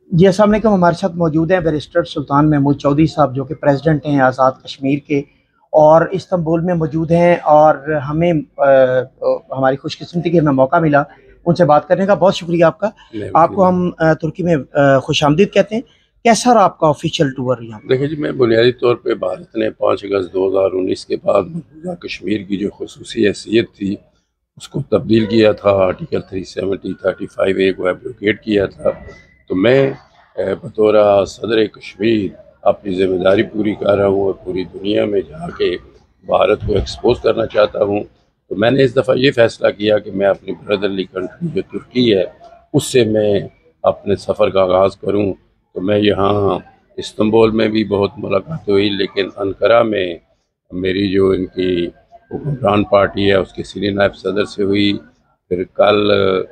जी, अस्सलाम वालेकुम। हमारे साथ मौजूद हैं बैरिस्टर सुल्तान महमूद चौधरी साहब, जो कि प्रेसिडेंट हैं आज़ाद कश्मीर के और इस्तांबुल में मौजूद हैं। और हमें हमारी खुशकिस्मती कि हमें मौका मिला उनसे बात करने का। बहुत शुक्रिया आपका। आपको हम तुर्की में खुशामदीद कहते हैं। कैसा रहा आपका ऑफिशियल टूर यहाँ? देखिए जी, मैं बुनियादी तौर पे भारत ने 5 अगस्त 2019 के बाद मकबूजा कश्मीर की जो खसूसी हैसियत थी उसको तब्दील किया था। आर्टिकल 370 35A को एब्रोगेट किया था। तो मैं बतौर सदर कश्मीर अपनी ज़िम्मेदारी पूरी कर रहा हूँ और पूरी दुनिया में जाके भारत को एक्सपोज करना चाहता हूँ। तो मैंने इस दफ़ा ये फ़ैसला किया कि मैं अपनी ब्रदरली कंट्री जो तुर्की है उससे मैं अपने सफ़र का आगाज़ करूँ। तो मैं यहाँ इस्तांबुल में भी बहुत मुलाकात हुई, लेकिन अंकारा में मेरी जो इनकी हुक्मरान पार्टी है उसके सीनियर नायब सदर से हुई। फिर कल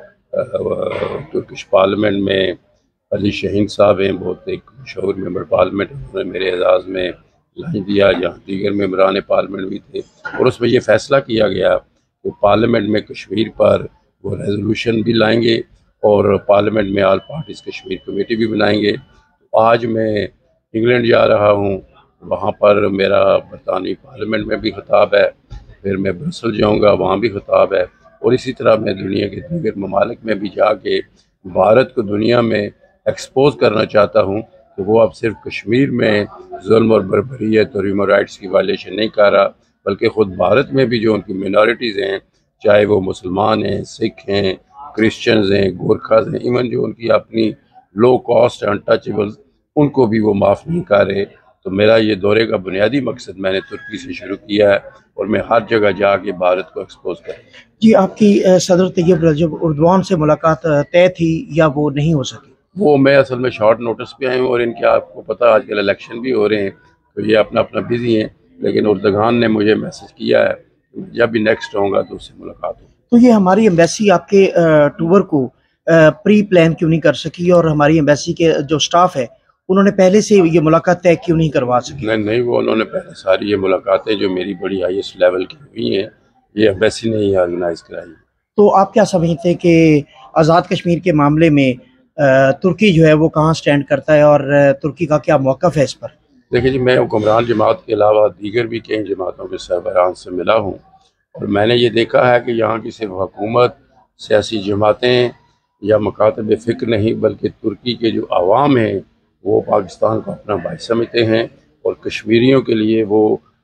तुर्किश पार्लियामेंट में अली शहीन साहब हैं, बहुत एक मशहूर मेंबर पार्लियामेंट, उन्होंने मेरे एजाज़ में लंच दिया, जहाँ दीगर मेम्बरान पार्लियामेंट भी थे। और उसमें यह फ़ैसला किया गया कि पार्लियामेंट में कश्मीर पर वो रेजोल्यूशन भी लाएंगे और पार्लियामेंट में ऑल पार्टीज़ कश्मीर कमेटी भी बनाएंगे। आज मैं इंग्लैंड जा रहा हूँ, वहाँ पर मेरा बरतानी पार्लियामेंट में भी खिताब है। फिर मैं ब्रसल जाऊँगा, वहाँ भी खिताब है। और इसी तरह मैं दुनिया के दीगर ममालिक में भी जाके भारत को दुनिया में एक्सपोज करना चाहता हूँ कि वो अब सिर्फ कश्मीर में जुल्म और बर्बरियत और ह्यूमन राइट्स की वायलेशन नहीं कर रहा, बल्कि ख़ुद भारत में भी जो उनकी मिनॉरिटीज़ हैं, चाहे वो मुसलमान हैं, सिख हैं, क्रिश्चियंस हैं, गोरखाज हैं, इवन जो उनकी अपनी लो कॉस्ट अनटचेबल्स, उनको भी वो माफ़ नहीं कर रहे। तो मेरा ये दौरे का बुनियादी मकसद मैंने तुर्की से शुरू किया है और मैं हर जगह जाके भारत को एक्सपोज करूँ। जी, आपकी सदर तैयब रजब उर्दवान से मुलाकात तय थी या वो नहीं हो सकी? वो मैं असल में शॉर्ट नोटिस पे आए हूँ और इनके आपको पता है आजकल इलेक्शन भी हो रहे हैं, तो ये अपना अपना बिजी हैं। लेकिन उर्दगान ने मुझे मैसेज किया है कि जब भी नेक्स्ट होगा तो उससे मुलाकात हो। तो ये हमारी एम्बेसी आपके टूर को प्री प्लान क्यों नहीं कर सकी, और हमारी एम्बेसी के जो स्टाफ है उन्होंने पहले से ये मुलाकात तय क्यों नहीं करवा सके? नहीं नहीं, वो उन्होंने पहले सारी ये मुलाकातें जो मेरी बड़ी हाईएस्ट लेवल की हुई हैं, ये एम्बेसी ने ही ऑर्गेनाइज कराई। तो आप क्या समझते हैं कि आज़ाद कश्मीर के मामले में तुर्की जो है वो कहाँ स्टैंड करता है, और तुर्की का क्या मौक़िफ़ है इस पर? देखिए जी, मैं हुक्मरान जमात के अलावा दीगर भी कई जमातों के सरबराहान से मिला हूँ और मैंने ये देखा है कि यहाँ की सिर्फ हुकूमत, सियासी जमातें या मकातब फ़िक्र नहीं, बल्कि तुर्की के जो आवाम हैं वो पाकिस्तान को अपना भाई समझते हैं और कश्मीरियों के लिए वो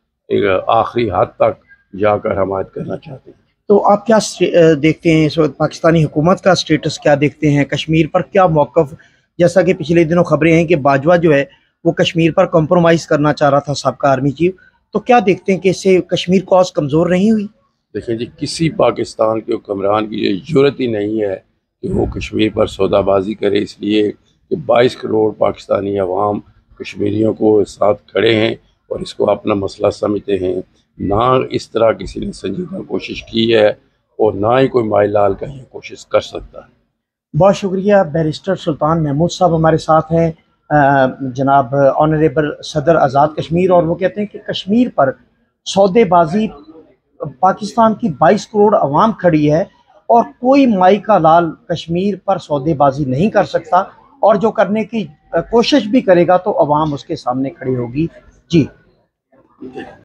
एक आखिरी हद तक जाकर हमायत करना चाहते हैं। तो आप क्या देखते हैं इस वक्त पाकिस्तानी हुकूमत का स्टेटस क्या देखते हैं, कश्मीर पर क्या मौक़िफ़? जैसा कि पिछले दिनों खबरें हैं कि बाजवा जो है वो कश्मीर पर कॉम्प्रोमाइज़ करना चाह रहा था, साबका आर्मी चीफ। तो क्या देखते हैं कि इससे कश्मीर कॉज कमज़ोर नहीं हुई? देखिए जी, किसी पाकिस्तान के हुक्मरान की ये ज़रूरत ही नहीं है कि वो कश्मीर पर सौदाबाजी करे, इसलिए कि 22 करोड़ पाकिस्तानी अवाम कश्मीरियों को साथ खड़े हैं और इसको अपना मसला समझते हैं। ना इस तरह किसी ने संजीदा कोशिश की है और ना ही कोई माईलाल का ये कोशिश कर सकता है। बहुत शुक्रिया। बैरिस्टर सुल्तान महमूद साहब हमारे साथ हैं, जनाब ऑनरेबल सदर आज़ाद कश्मीर, और वो कहते हैं कि कश्मीर पर सौदेबाजी पाकिस्तान की 22 करोड़ अवाम खड़ी है और कोई माई का लाल कश्मीर पर सौदेबाजी नहीं कर सकता, और जो करने की कोशिश भी करेगा तो अवाम उसके सामने खड़ी होगी। जी।